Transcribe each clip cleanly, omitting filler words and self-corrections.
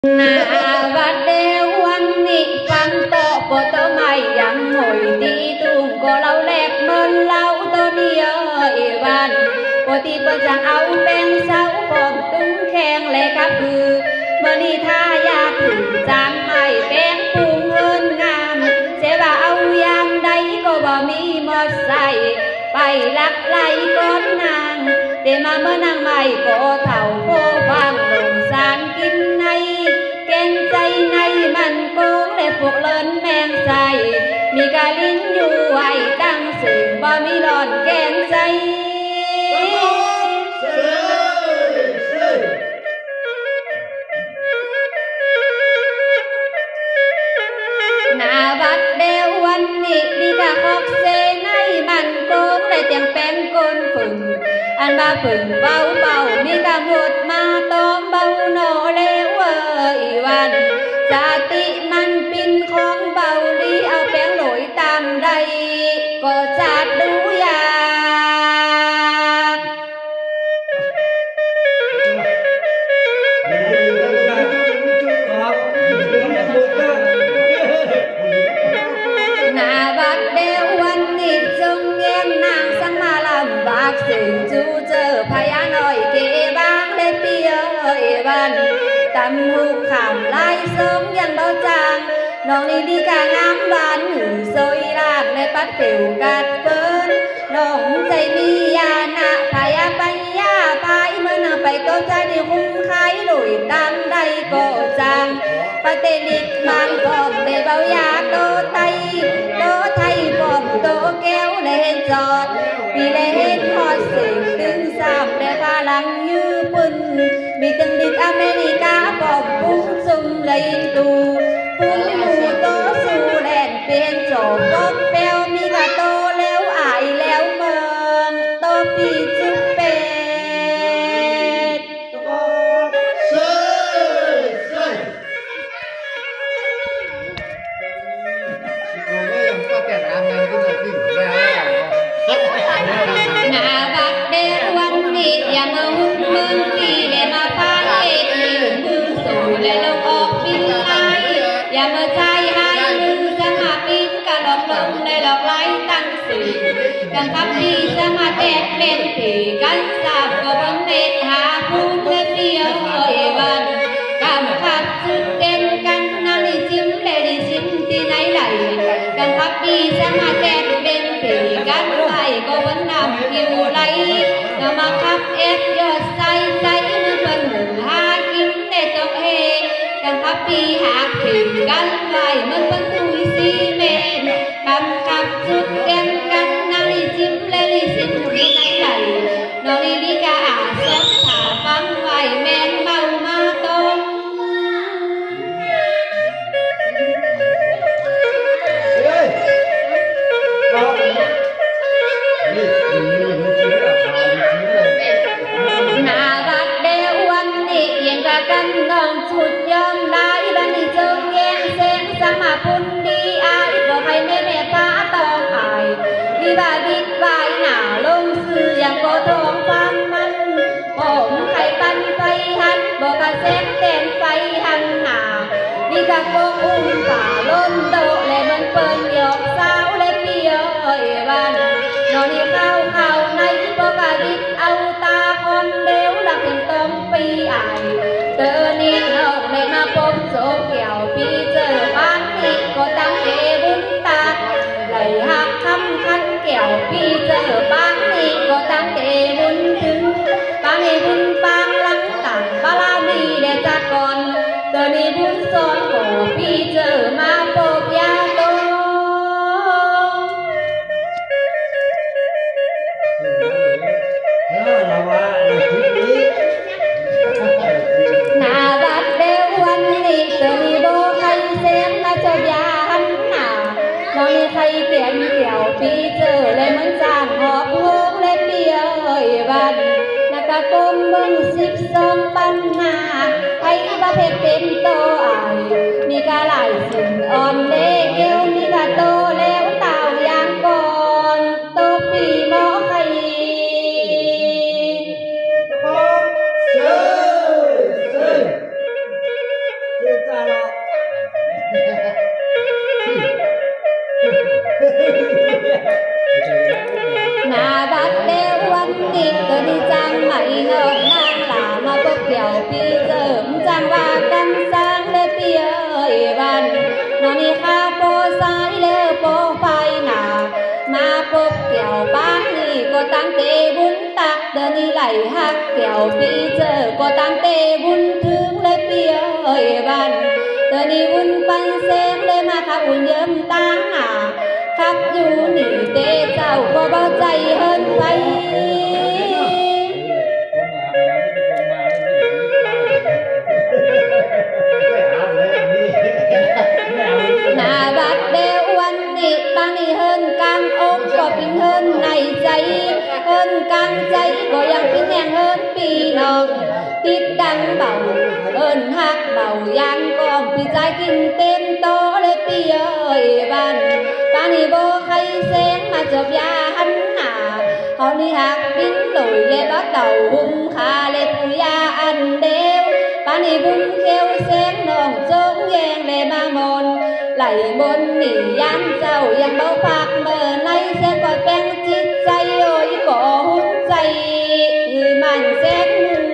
นาวัดเดวันนี้ฟังโตโปโตไม่ยังหอยตีตุงก็เราแลกเมินเล่าตัวเดียวเอวันปกติเปิดจังเอาแป้งเสาผมตุ้งแข็งและกระพือเมื่อนี้ถ้าอยากถึงจานไม่แป้งปูเงินงามเสียว่าเอายามใดก็บ่มีหมดใส่ไปลักไล่ก้อนนางเดมาเมื่อนางใหม่ก็เท่าโคฟังลงสารกินในเก่งใจในมันโกงและพวกเลินแมงใสมีกาลิ้นอยู่ไว้ตั้งสิ่งบ่มีหลอนแกงใจนาวัดเดวันนี้มีกาคอกเซในมันโกงและเตียงแป้งก้นฝึงอันมาฝึงเบาเบามีกาหมดมาต้มเบาโนเลวอีวันจาติมันปินของเบาลีเอาแป้งหลอยตามใดก็จัดดูยากนาวัดเดวันนี้จงเงียนนางสังมาลำบากสิ่งจูเจอพยาหน่อยเก็บางได้เปียเอวันตำหูขำลายสมยังเบาจางน้องนี่ดีกางามบานหือโซยรากในปัดเปิวกัดเปิ้นน้องใจมียานะพยาไปยาพายเมื่อนางไปโตใจในคุ้มคายหลุยตามใดก็จางปะเตลิกมันกอมเตเบายาโตไตโตไทยปอมโตแก้วเลนจอดปีเลนทอดสิ่งตึงสามเดพาลังยื้อปุ่นมีตึงดิกอเมริกาปอมปุ้งซุ่มเลยตูปุ้งหมูโตสู่แลนเปลี่ยนโจปบเปลวมีกะโตแล้วอายแล้วเมืองโตปีจุกเป็ดนาบัดเดวันนี้อย่ามาหุ่นเมืองปีและมาพาเอ็ดมือสู่และลงออกบินไล่อย่ามาใจให้มือจะมาปินกะหลอกลงในหลอกไล่ตั้งสื่อกังคับดีจะมาแตกเป็นผีกันสาบก็บังเน็ตหาพูดและเดียวเอวันกำคับจุดเด่นกันนาลิจิ้มและดิชิมที่ไหนไหลกังคับดีจะมาแตกเป็นผีกันไหลก็วันนำคิวไหลก็มาคับเอ็ดยอดใส่ใจมือเพิ่นหูหากินในตกเฮกังคับดีหากผิดกันไหลมันเพิ่นตุยซีเมนคำคับจุดเด่นกันนาลิจิ้มและดิชิมที่ไหนไหลนอลิลิกาอาสดถาฟังไหวแมนเบามาตรงนาวัดเดวันนี้ยังกะกันน้องชุดยอมได้บันนี้จงแยงเส้นสมาพุนดีอายบอกให้แม่ฟ้าต้องอายดีบาบิดบายหนาลงสื่ออย่างโกทองฟังมันผมไข่ปันไฟหันบอกกะเส้นเต้นไฟหันหนาดีกะโกอุ้มฝ่าล้นโตและมันเปิลหยอกสาวและเปียเอวันนอนนี่เข้าในบอกกะบิดเอาตาคนเดียวหลักเป็นต้มปีอายเตอนี่นอกเลยมาพบโซเกี่ยวพี่เจอบ้านนี้ก็ตั้งเอบุญตาไหลหักคำคันเกี่ยวพี่เจอบ้านนี้ก็ตั้งเอบุญถึงปางเอบุญปางลังต่างบาลามีเดจัดก่อนเตอนี่บุญซ้อนโหพี่เจอมาพบยาโตนาวัดเดวันนี้เตอนี่โบใครเสียงมาเจ้าอยาหันหน้าน้องนี่ใครเปลี่ยนเกี่ยวพี่เจอเลยเหมือนจางหอบโงงและเปียวันนักกลมเบิ้ง12ปัญหาให้ประเภทเต็มโตอายมีกาหลายสิ่งอ่อนเด็กเอวมีกาโตแล้วเต่าอย่างก่อนโตปีหมอใคร Nà bát đeo quan đi cơ đi trang mày nợ nàng là mà bốc kiểu pi giờ trang và căn sang lê pi ơi văn nó đi kha po sai lê po phai nà mà bốc kiểu bán đi có tăng tê bún tạc đơn đi lại hát kiểu pi giờ có tăng tê bún thương lê pi ơi văn đơn đi bún pan xem lê mà khá bún yếm tăng nà khắp du nỉ tê sao có bao dày hơn vậy nà bát đeo quan nị ba nị hơn càng ôm có bình hơn này dày hơn càng dày có yang bình hèn hơn pi nòng tít đăng bảo hơn hạc bảo yang còn pi dai kinh tên to lê pi ơi ban ba nị vô khay sáng mà chụp ya hắn nà họ đi hạc biến lùi lê bắt đầu hung khá lê tui ya ăn đeo ba nị vung khéo sáng nòng giống ghen lê ba môn lại môn nỉ yan giàu yang bao phạc mờ nay sẽ coi beng chít chay ơi có hút chay người màn xét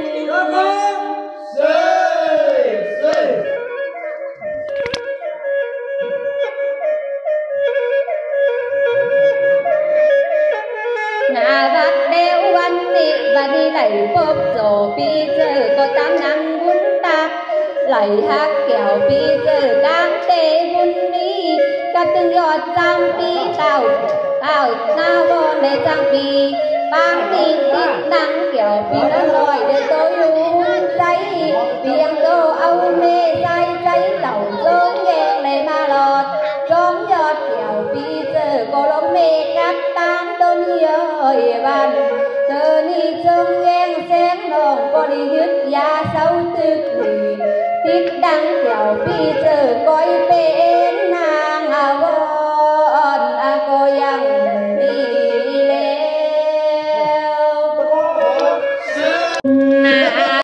nà bát đeo quan nị và đi lại bóp rổ pi giờ có tám năng bún tạc lại hát kẹo pi giờ đang tê bún đi các từng giọt giang pi tàu tàu nào bon để giang pi bang đi tít năng kẹo pi nó lòi để tôi uống giấy viếng đồ âu mê say giấy tàu giống ghen lệ ma lọt giống giọt kẹo pi giờ có lông mê cắt tan tôn ơi văn giờ đi trông ghen sáng nòng có đi dứt da sâu tức lì tít đăng kẹo pi giờ coi bê